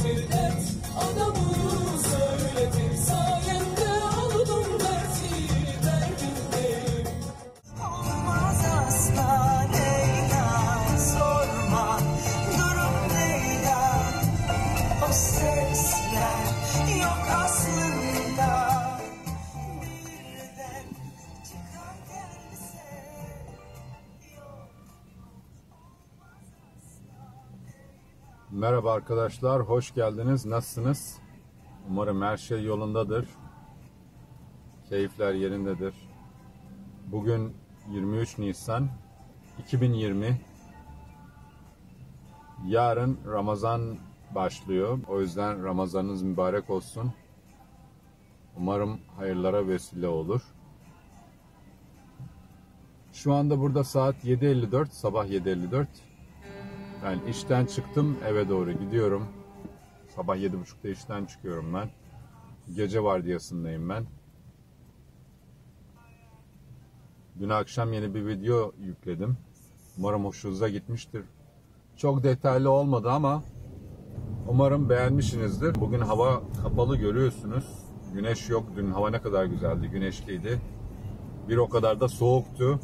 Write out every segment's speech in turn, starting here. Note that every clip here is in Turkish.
bir dert adamı söyletir. Sayende oldum dertli derdindeyim. Olmaz asla Leyla, sorma durum Leyla. O sesler yok aslında. Birden çıkar gelse yok. Merhaba arkadaşlar, hoş geldiniz. Nasılsınız? Umarım her şey yolundadır. Keyifler yerindedir. Bugün 23 Nisan 2020. Yarın Ramazan başlıyor. O yüzden Ramazanınız mübarek olsun. Umarım hayırlara vesile olur. Şu anda burada saat 7:54, sabah 7:54. Ben işten çıktım, eve doğru gidiyorum. Sabah 7:30'da işten çıkıyorum ben. Gece vardiyasındayım ben. Dün akşam yeni bir video yükledim. Umarım hoşunuza gitmiştir. Çok detaylı olmadı ama umarım beğenmişsinizdir. Bugün hava kapalı görüyorsunuz. Güneş yok. Dün hava ne kadar güzeldi, güneşliydi. Bir o kadar da soğuktu.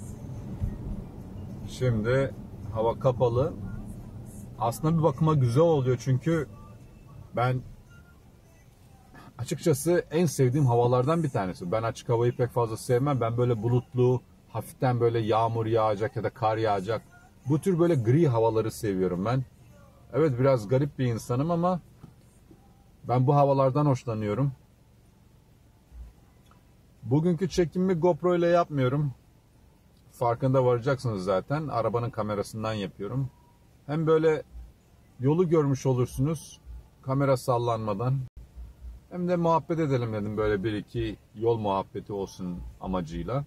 Şimdi hava kapalı. Aslında bir bakıma güzel oluyor çünkü ben açıkçası en sevdiğim havalardan bir tanesi. Ben açık havayı pek fazla sevmem. Ben böyle bulutlu, hafiften böyle yağmur yağacak ya da kar yağacak. Bu tür böyle gri havaları seviyorum ben. Evet, biraz garip bir insanım ama ben bu havalardan hoşlanıyorum. Bugünkü çekimimi GoPro ile yapmıyorum. Farkında varacaksınız zaten. Arabanın kamerasından yapıyorum. Hem böyle yolu görmüş olursunuz kamera sallanmadan. Hem de muhabbet edelim dedim, böyle bir iki yol muhabbeti olsun amacıyla.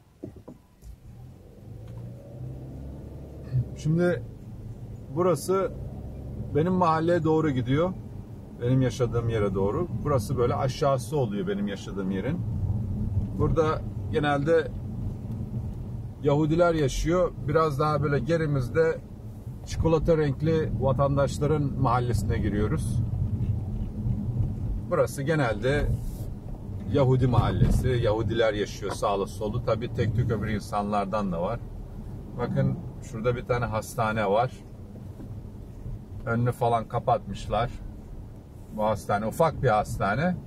Şimdi burası benim mahalleye doğru gidiyor. Benim yaşadığım yere doğru. Burası böyle aşağısı oluyor benim yaşadığım yerin. Burada genelde Yahudiler yaşıyor. Biraz daha böyle gerimizde çikolata renkli vatandaşların mahallesine giriyoruz. Burası genelde Yahudi mahallesi. Yahudiler yaşıyor sağlı solu. Tabii tek tük öbür insanlardan da var. Bakın şurada bir tane hastane var. Önünü falan kapatmışlar. Bu hastane ufak bir hastane.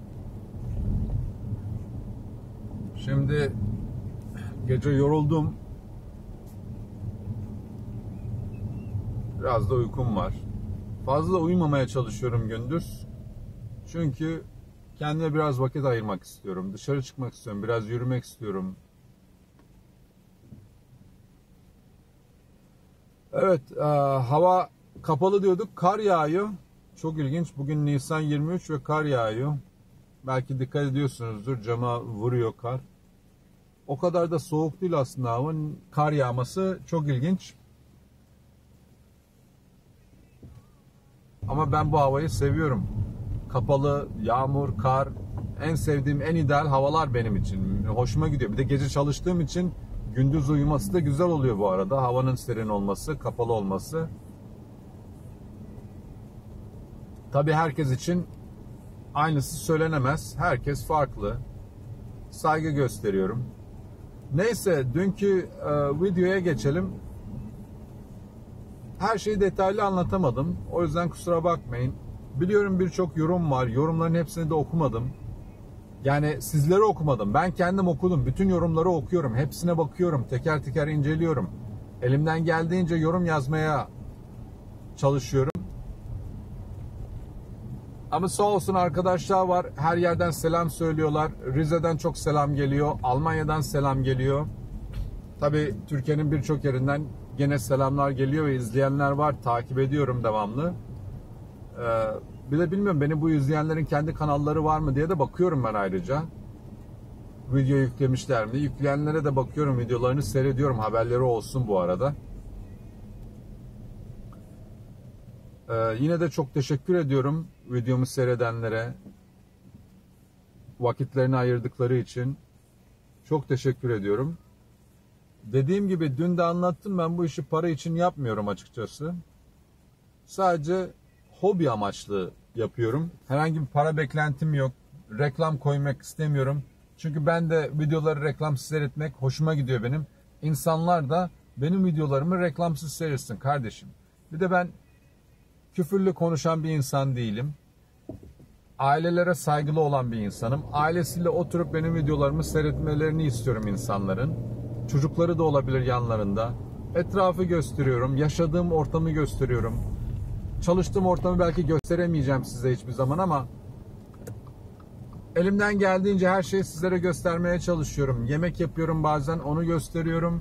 Şimdi gece yoruldum. Biraz da uykum var. Fazla uyumamaya çalışıyorum gündüz. Çünkü kendime biraz vakit ayırmak istiyorum. Dışarı çıkmak istiyorum. Biraz yürümek istiyorum. Evet, hava kapalı diyorduk. Kar yağıyor. Çok ilginç. Bugün Nisan 23 ve kar yağıyor. Belki dikkat ediyorsunuzdur. Cama vuruyor kar. O kadar da soğuk değil aslında hava. Kar yağması çok ilginç. Ama ben bu havayı seviyorum. Kapalı, yağmur, kar, en sevdiğim, en ideal havalar benim için. Hoşuma gidiyor. Bir de gece çalıştığım için gündüz uyuması da güzel oluyor bu arada. Havanın serin olması, kapalı olması. Tabii herkes için aynısı söylenemez. Herkes farklı. Saygı gösteriyorum. Neyse, dünkü videoya geçelim. Her şeyi detaylı anlatamadım. O yüzden kusura bakmayın. Biliyorum birçok yorum var. Yorumların hepsini de okumadım. Yani sizleri okumadım. Ben kendim okudum. Bütün yorumları okuyorum. Hepsine bakıyorum. Teker teker inceliyorum. Elimden geldiğince yorum yazmaya çalışıyorum. Ama sağ olsun arkadaşlar var. Her yerden selam söylüyorlar. Rize'den çok selam geliyor. Almanya'dan selam geliyor. Tabii Türkiye'nin birçok yerinden gene selamlar geliyor ve izleyenler var. Takip ediyorum devamlı. Bir de bilmiyorum, beni bu izleyenlerin kendi kanalları var mı diye de bakıyorum ben ayrıca. Video yüklemişler mi? Yükleyenlere de bakıyorum, videolarını seyrediyorum. Haberleri olsun bu arada. Yine de çok teşekkür ediyorum videomu seyredenlere. Vakitlerini ayırdıkları için. Çok teşekkür ediyorum. Dediğim gibi dün de anlattım, ben bu işi para için yapmıyorum açıkçası. Sadece hobi amaçlı yapıyorum. Herhangi bir para beklentim yok. Reklam koymak istemiyorum. Çünkü ben de videoları reklamsız seyretmek hoşuma gidiyor benim. İnsanlar da benim videolarımı reklamsız seyretsin kardeşim. Bir de ben küfürlü konuşan bir insan değilim. Ailelere saygılı olan bir insanım. Ailesiyle oturup benim videolarımı seyretmelerini istiyorum insanların. Çocukları da olabilir yanlarında. Etrafı gösteriyorum. Yaşadığım ortamı gösteriyorum. Çalıştığım ortamı belki gösteremeyeceğim size hiçbir zaman ama elimden geldiğince her şeyi sizlere göstermeye çalışıyorum. Yemek yapıyorum bazen, onu gösteriyorum.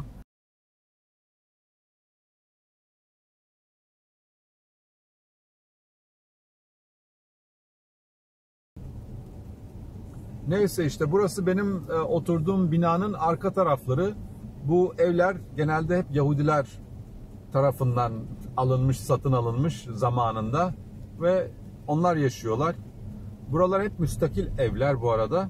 Neyse işte burası benim oturduğum binanın arka tarafları. Bu evler genelde hep Yahudiler tarafından alınmış, satın alınmış zamanında ve onlar yaşıyorlar. Buralar hep müstakil evler bu arada.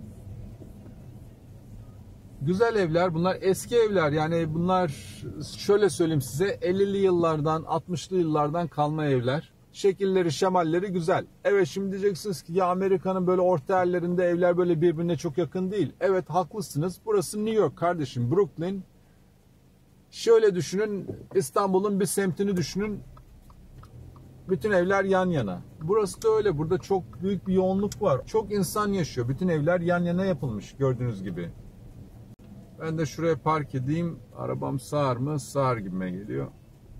Güzel evler, bunlar eski evler. Yani bunlar şöyle söyleyeyim size 50'li yıllardan, 60'lı yıllardan kalma evler. Şekilleri, şemalleri güzel. Evet şimdi diyeceksiniz ki ya Amerika'nın böyle orta yerlerinde evler böyle birbirine çok yakın değil. Evet haklısınız. Burası New York kardeşim, Brooklyn. Şöyle düşünün, İstanbul'un bir semtini düşünün. Bütün evler yan yana. Burası da öyle. Burada çok büyük bir yoğunluk var. Çok insan yaşıyor. Bütün evler yan yana yapılmış gördüğünüz gibi. Ben de şuraya park edeyim. Arabam sağır mı? Sağır gibime geliyor.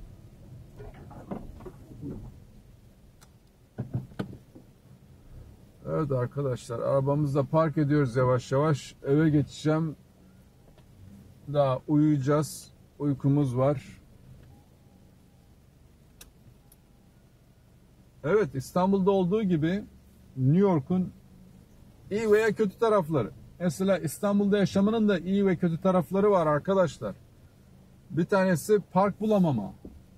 Evet arkadaşlar, arabamızı da park ediyoruz yavaş yavaş. Eve geçeceğim. Daha uyuyacağız. Uykumuz var. Evet, İstanbul'da olduğu gibi New York'un iyi veya kötü tarafları. Mesela İstanbul'da yaşamanın da iyi ve kötü tarafları var arkadaşlar. Bir tanesi park bulamama.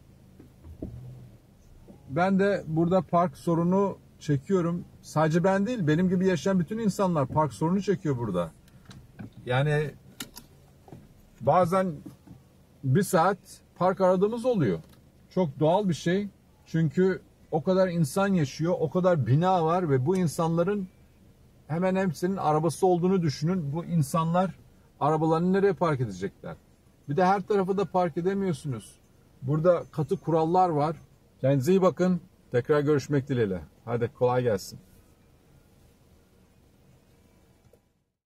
Ben de burada park sorunu çekiyorum. Sadece ben değil, benim gibi yaşayan bütün insanlar park sorunu çekiyor burada. Yani bazen bir saat park aradığımız oluyor. Çok doğal bir şey. Çünkü o kadar insan yaşıyor, o kadar bina var ve bu insanların hemen hepsinin arabası olduğunu düşünün. Bu insanlar arabalarını nereye park edecekler? Bir de her tarafı da park edemiyorsunuz. Burada katı kurallar var. Kendinize iyi bakın. Tekrar görüşmek dileğiyle. Hadi kolay gelsin.